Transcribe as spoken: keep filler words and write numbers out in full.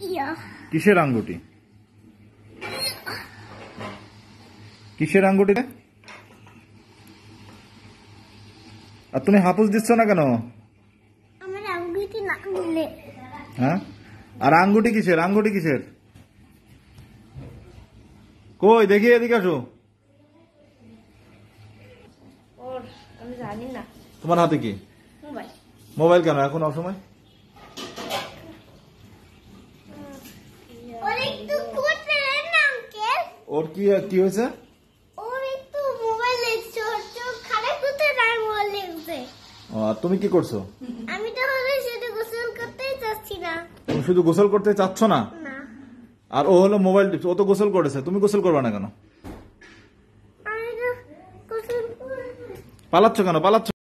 কিসের আঙ্গুটি? কিসের আঙ্গুটি? আর তুমি হাপুস দিচ্ছ না কেন? আমার আঙ্গুটি না দিলে। হ্যাঁ, আর আঙ্গুটি কিসের? আঙ্গুটি কিসের? কই দেখি, এদিকে আসো। ওর আমি জানি না। তোমার হাতে কি? মোবাইল। মোবাইল কেন এখন অসময়? ওর একটু করতে দেন না আঙ্কেল। ওর কি কি হয়েছে? ওর একটু মোবাইল দেখছে, ওর চোখ খারাপ করতে তার মোবাইল দেখছে। ও, আর তুমি কি করছো? আমি তো হলো শুধু গোসল করতেই চাচ্ছি না। তুমি শুধু গোসল করতে চাচ্ছ না? না, আর ও হলো মোবাইল টিপছে। ও তো গোসল করেছে, তুমি গোসল করবে না কেন? আমি তো গোসল করব। পালাচ্ছ কেন? পালাচ্ছ